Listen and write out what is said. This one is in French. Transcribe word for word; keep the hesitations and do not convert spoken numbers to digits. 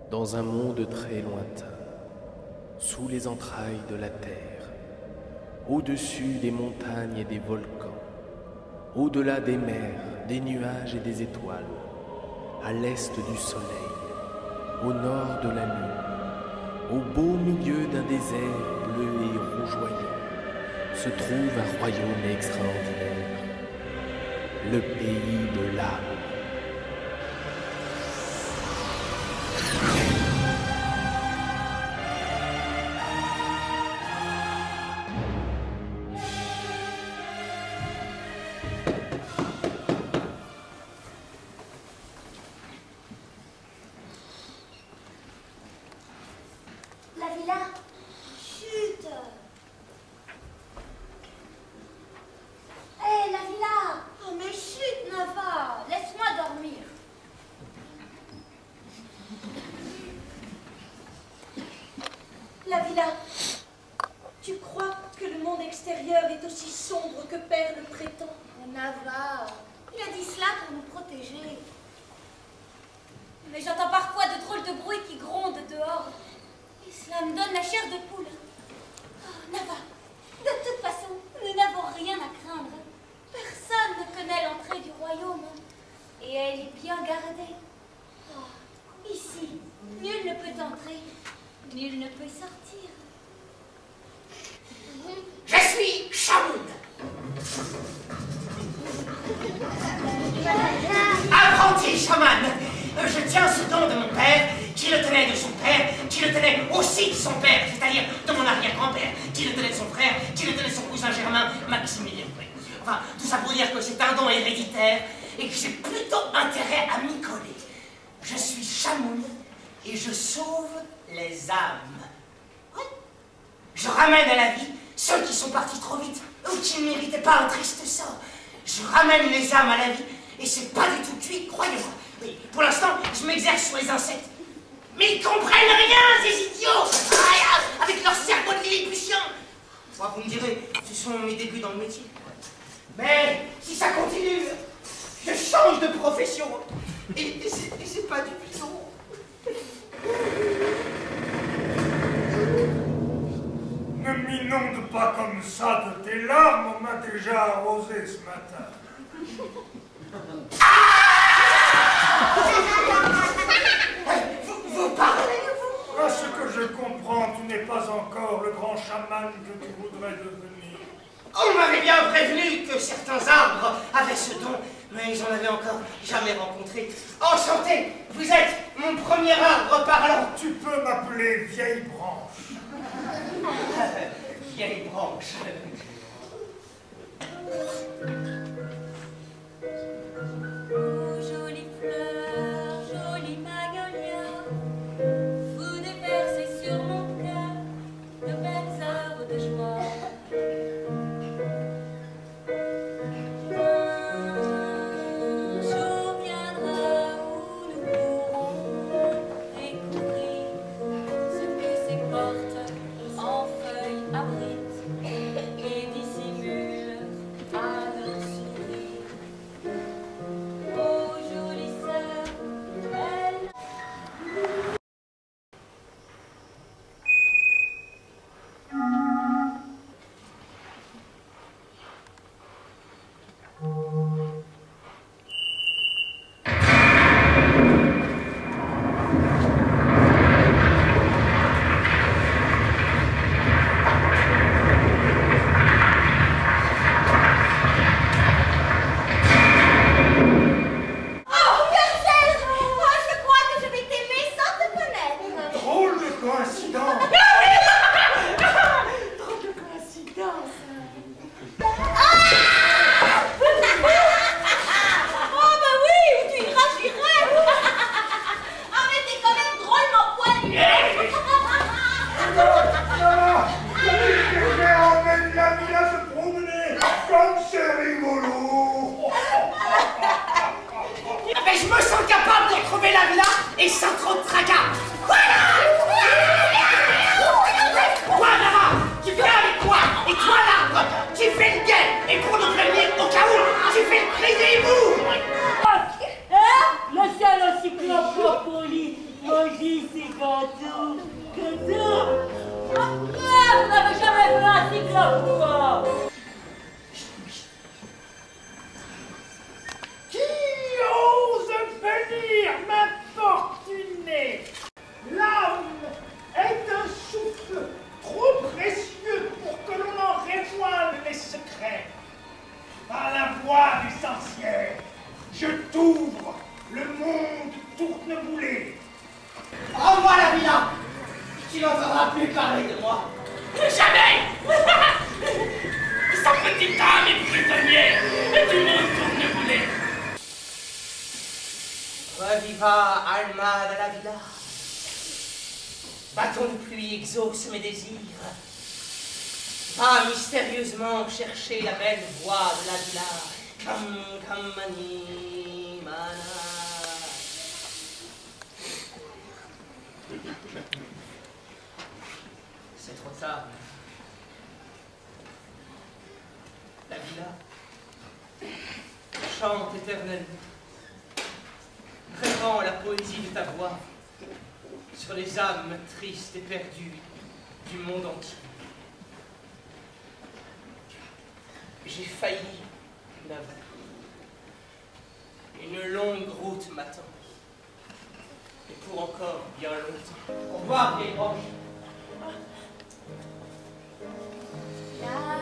dans un monde très lointain, sous les entrailles de la terre, au-dessus des montagnes et des volcans, au-delà des mers, des nuages et des étoiles, à l'est du soleil, au nord de la lune, au beau milieu d'un désert bleu et rougeoyant, se trouve un royaume extraordinaire, le pays de l'âme. Les âmes à la vie, et c'est pas du tout cuit, croyez-moi. Oui, pour l'instant, je m'exerce sur les insectes. Mais ils comprennent rien, ces idiots, ah, avec leur cerveau de lilliputien. Moi, vous me direz, ce sont mes débuts dans le métier. Mais si ça continue, je change de profession. Et, et c'est pas du piton. Ne m'inonde pas comme ça de tes larmes, on m'a déjà arrosé ce matin. vous, vous parlez, vous? À ce que je comprends, tu n'es pas encore le grand chaman que tu voudrais devenir. On m'avait bien prévenu que certains arbres avaient ce don, mais j'en avais encore jamais rencontré. Enchanté, vous êtes mon premier arbre parlant. Tu peux m'appeler vieille branche. Vieille branche. Oh, jolie fleur, jolie magnolia, vous déversez sur mon cœur de belles heures de joie. Un jour viendra où nous pourrons découvrir ce que ces portes en feuilles abritent et dissimulent à leur sourire. Oh, jolie sœur, belle. Moi, je dis, c'est t'ouvre le monde tourneboulé. Rends-moi la villa. Tu n'entendras plus parler de moi. Jamais. Sa petite âme est prisonnière du monde tourneboulé. Reviva Alma de la villa. Bâton de pluie exauce mes désirs. Va mystérieusement chercher la belle voix de la villa. Kam kamani mana. C'est trop tard. La villa chante éternellement, rêvant la poésie de ta voix sur les âmes tristes et perdues du monde entier. J'ai failli l'avouer. Une longue route m'attend. Et pour encore bien longtemps. Au revoir, vieille roche. La